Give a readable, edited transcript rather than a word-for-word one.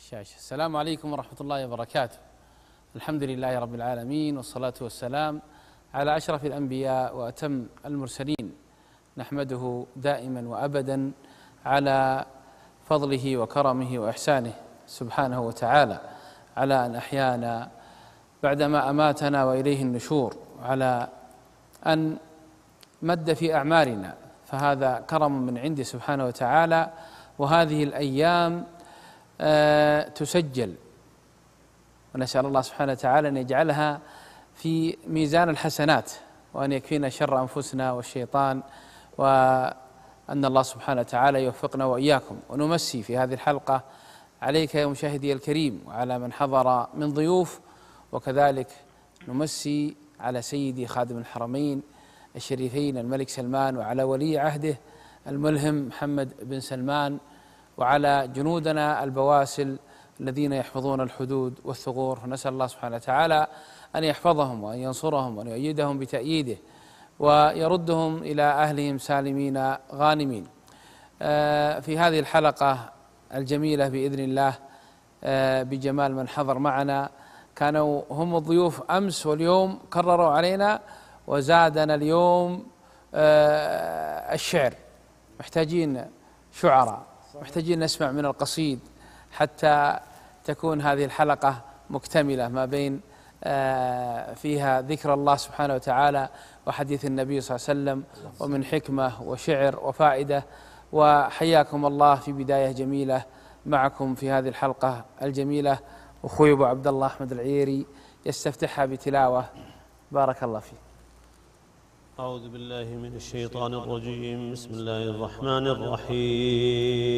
الشاشة. السلام عليكم ورحمة الله وبركاته. الحمد لله رب العالمين، والصلاة والسلام على أشرف الأنبياء وأتم المرسلين، نحمده دائما وأبدا على فضله وكرمه وإحسانه سبحانه وتعالى، على أن أحيانا بعدما أماتنا وإليه النشور، على أن مد في أعمارنا، فهذا كرم من عنده سبحانه وتعالى. وهذه الأيام تسجل، ونسأل الله سبحانه وتعالى أن يجعلها في ميزان الحسنات، وأن يكفينا شر أنفسنا والشيطان، وأن الله سبحانه وتعالى يوفقنا وإياكم. ونمسي في هذه الحلقة عليك يا مشاهدي الكريم، وعلى من حضر من ضيوف، وكذلك نمسي على سيدي خادم الحرمين الشريفين الملك سلمان، وعلى ولي عهده الملهم محمد بن سلمان، وعلى جنودنا البواسل الذين يحفظون الحدود والثغور. ونسأل الله سبحانه وتعالى أن يحفظهم وأن ينصرهم وأن يؤيدهم بتأييده، ويردهم إلى أهلهم سالمين غانمين. في هذه الحلقة الجميلة بإذن الله، بجمال من حضر معنا، كانوا هم الضيوف أمس واليوم كرروا علينا، وزادنا اليوم الشعر. محتاجين شعراء، محتاجين نسمع من القصيد حتى تكون هذه الحلقة مكتملة، ما بين فيها ذكر الله سبحانه وتعالى وحديث النبي صلى الله عليه وسلم، ومن حكمة وشعر وفائدة. وحياكم الله في بداية جميلة معكم في هذه الحلقة الجميلة، أخوي أبو عبد الله أحمد العيري يستفتحها بتلاوة. بارك الله فيك. أعوذ بالله من الشيطان الرجيم. بسم الله الرحمن الرحيم.